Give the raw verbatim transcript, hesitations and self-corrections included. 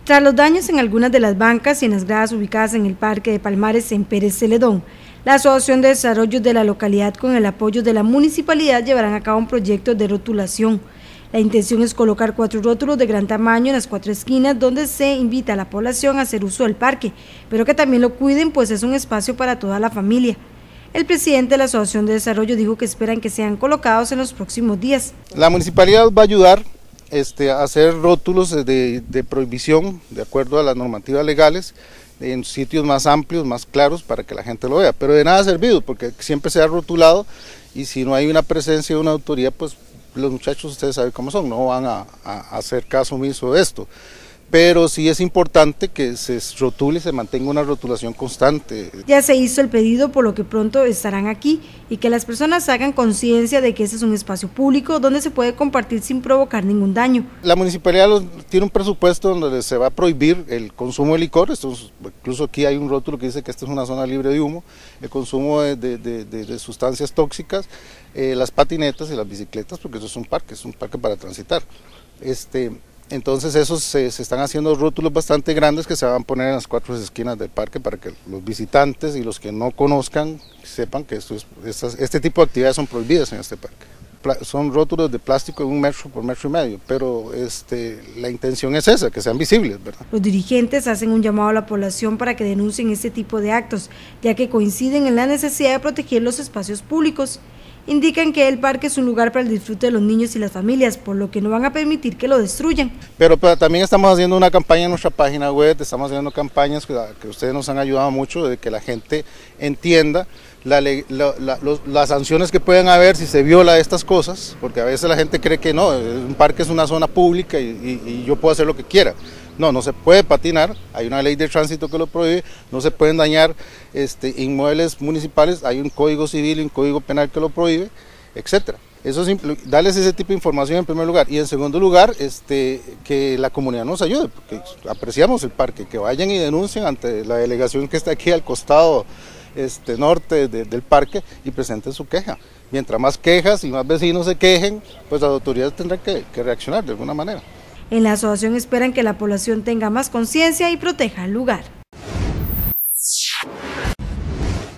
Tras los daños en algunas de las bancas y en las gradas ubicadas en el Parque de Palmares en Pérez Celedón, la Asociación de Desarrollo de la localidad, con el apoyo de la municipalidad, llevarán a cabo un proyecto de rotulación. La intención es colocar cuatro rótulos de gran tamaño en las cuatro esquinas, donde se invita a la población a hacer uso del parque, pero que también lo cuiden, pues es un espacio para toda la familia. El presidente de la Asociación de Desarrollo dijo que esperan que sean colocados en los próximos días. La municipalidad va a ayudar este, a hacer rótulos de, de prohibición, de acuerdo a las normativas legales, en sitios más amplios, más claros, para que la gente lo vea. Pero de nada ha servido, porque siempre se ha rotulado, y si no hay una presencia de una autoridad, pues los muchachos, ustedes saben cómo son, no van a, a hacer caso omiso de esto. Pero sí es importante que se rotule y se mantenga una rotulación constante. Ya se hizo el pedido, por lo que pronto estarán aquí, y que las personas hagan conciencia de que ese es un espacio público donde se puede compartir sin provocar ningún daño. La municipalidad tiene un presupuesto donde se va a prohibir el consumo de licor. Esto es, incluso aquí hay un rótulo que dice que esta es una zona libre de humo, el consumo de, de, de, de sustancias tóxicas, eh, las patinetas y las bicicletas, porque eso es un parque, es un parque para transitar. Este, Entonces esos se, se están haciendo rótulos bastante grandes que se van a poner en las cuatro esquinas del parque para que los visitantes y los que no conozcan sepan que esto es, estas, este tipo de actividades son prohibidas en este parque. Pla, son rótulos de plástico de un metro por metro y medio, pero este, la intención es esa, que sean visibles, ¿verdad? Los dirigentes hacen un llamado a la población para que denuncien este tipo de actos, ya que coinciden en la necesidad de proteger los espacios públicos. Indican que el parque es un lugar para el disfrute de los niños y las familias, por lo que no van a permitir que lo destruyan. Pero, pero también estamos haciendo una campaña en nuestra página web, estamos haciendo campañas que, que ustedes nos han ayudado mucho, de que la gente entienda la, la, la, los, las sanciones que pueden haber si se viola estas cosas, porque a veces la gente cree que no, un parque es una zona pública y, y, y yo puedo hacer lo que quiera. No, no se puede patinar, hay una ley de tránsito que lo prohíbe, no se pueden dañar este, inmuebles municipales, hay un código civil y un código penal que lo prohíbe, etcétera. Eso es darles ese tipo de información en primer lugar, y en segundo lugar, este, que la comunidad nos ayude, porque apreciamos el parque, que vayan y denuncien ante la delegación que está aquí al costado este, norte de, del parque y presenten su queja. Mientras más quejas y más vecinos se quejen, pues las autoridades tendrán que, que reaccionar de alguna manera. En la asociación esperan que la población tenga más conciencia y proteja el lugar.